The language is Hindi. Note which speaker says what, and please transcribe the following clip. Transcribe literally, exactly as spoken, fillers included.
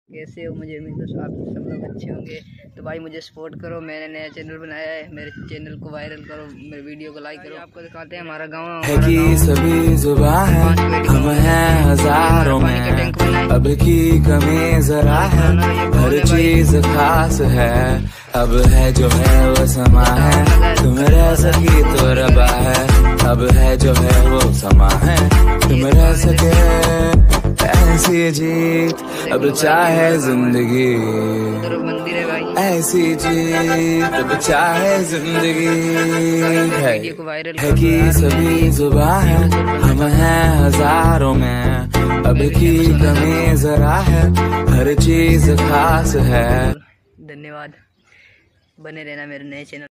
Speaker 1: कैसे हो? मुझे उम्मीद है आप सब लोग अच्छे होंगे। तो भाई मुझे सपोर्ट करो, मैंने नया चैनल बनाया है, मेरे चैनल को वायरल करो, मेरे वीडियो को लाइक करो। आपको दिखाते हैं हमारा गाँव
Speaker 2: है कि सभी जुबान है, हम हैं हजारों में, अब की कमी जरा है, हर चीज खास है, अब है जो है वो समा है, तुम रह सकी तो रबा है, अब है जो है वो समा है, तुम रह सके ऐसी जीत, अब चाहे जिंदगी ऐसी जीत, अब चाहे जिंदगी है, है कि सभी जुबान है, हम हैं हजारों में, अब की कमी जरा है, हर चीज खास है।
Speaker 1: धन्यवाद, बने रहना मेरे नए चैनल।